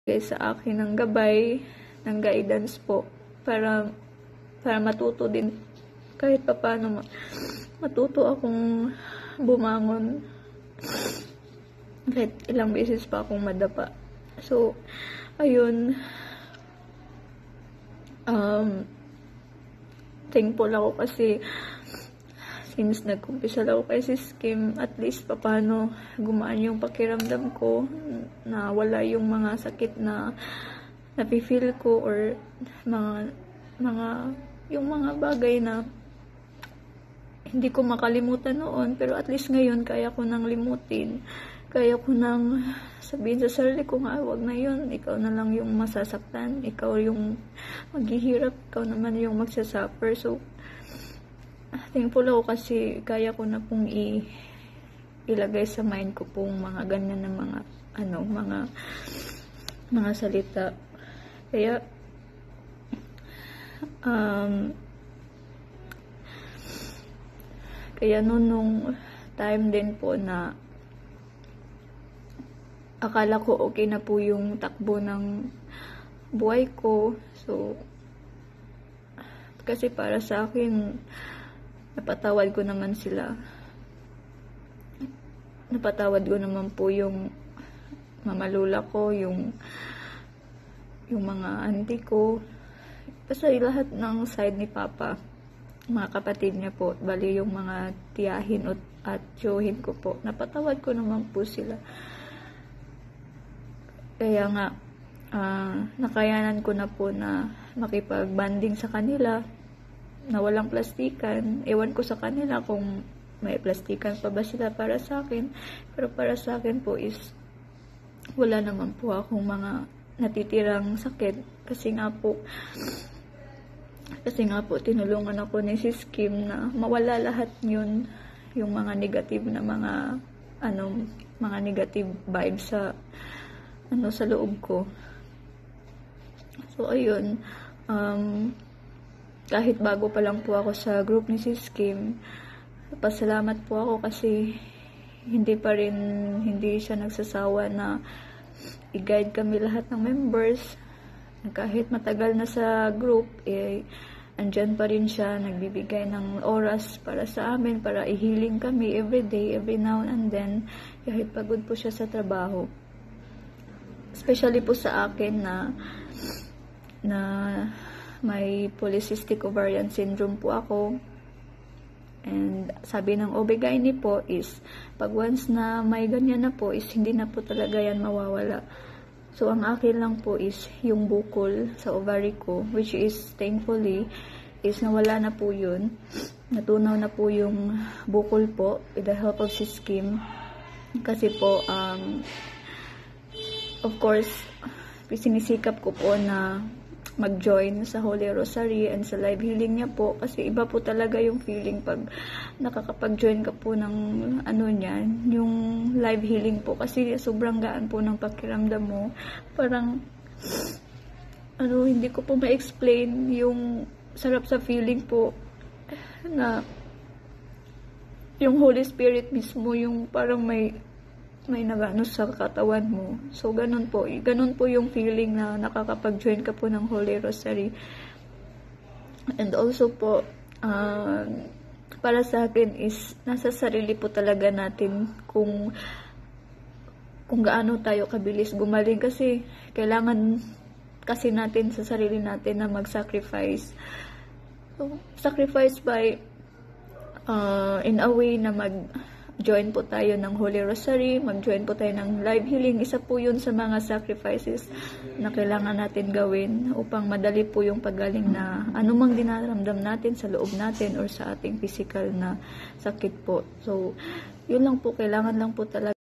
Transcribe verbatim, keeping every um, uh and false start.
sa akin ng gabay, ng guidance po, para para matuto din kahit papaano matuto akong bumangon kahit ilang beses pa akong madapa. So ayun, um thankful ako kasi since nag-umpisa ako kay Sis Kim, at least papaano gumaan yung pakiramdam ko, na wala yung mga sakit na napifeel ko, or mga mga yung mga bagay na hindi ko makalimutan noon, pero at least ngayon kaya ko nang limutin, kaya ko nang sabihin sa sarili ko nga, wag na yun, ikaw na lang yung masasaktan, ikaw yung maghihirap, ikaw naman yung magsasuffer. So thankful ako kasi kaya ko na pong i ilagay sa mind ko pong mga ganyan na mga ano, mga mga salita. Kaya um kaya noon nung time din po na akala ko okay na po yung takbo ng buhay ko, so kasi para sa akin napatawad ko naman sila, napatawad ko naman po yung mamalula ko, yung yung mga auntie ko, basta lahat ng side ni Papa, mga kapatid niya po, bali yung mga tiyahin at tiyuhin ko po, napatawad ko naman po sila. Kaya nga uh, nakayanan ko na po na makipag-banding sa kanila na walang plastikan. Ewan ko sa kanila kung may plastikan pa ba sila para sa akin, pero para sa akin po is wala naman po akong mga natitirang sakit, kasi nga po kasi nga po tinulungan ako ni Sis Kim na mawala lahat yun, yung mga negative na mga ano, mga negative vibes sa ano sa loob ko. So ayun, um kahit bago pa lang po ako sa group ni Sis Kim, pasalamat po ako kasi hindi pa rin, hindi siya nagsasawa na i-guide kami lahat ng members. Kahit matagal na sa group, eh, andyan pa rin siya, nagbibigay ng oras para sa amin, para i-healing kami every day, every now and then, kahit pagod po siya sa trabaho. Especially po sa akin na na may polycystic ovarian syndrome po ako. And sabi ng O B G Y N po is, pag once na may ganyan na po, is hindi na po talaga yan mawawala. So ang akin lang po is yung bukol sa ovary ko, which is thankfully is nawala na po yun. Natunaw na po yung bukol po with the help of Sis Kim. Kasi po, um, of course, sinisikap ko po na mag-join sa Holy Rosary and sa live healing niya po, kasi iba po talaga yung feeling pag nakakapag-join ka po ng ano niyan, yung live healing po, kasi sobrang gaan po ng pakiramdam mo, parang ano, hindi ko po ma-explain yung sarap sa feeling po na yung Holy Spirit mismo yung parang may may nagano sa katawan mo. So, ganun po. Ganun po yung feeling na nakakapag-join ka po ng Holy Rosary. And also po, uh, para sa akin is, nasa sarili po talaga natin kung kung gaano tayo kabilis gumaling, kasi kailangan kasi natin sa sarili natin na mag-sacrifice. So, sacrifice by uh, in a way na mag join po tayo ng Holy Rosary, mag-join po tayo ng live healing. Isa po yun sa mga sacrifices na kailangan natin gawin upang madali po yung paggaling na anumang dinaramdam natin sa loob natin or sa ating physical na sakit po. So, yun lang po, kailangan lang po talaga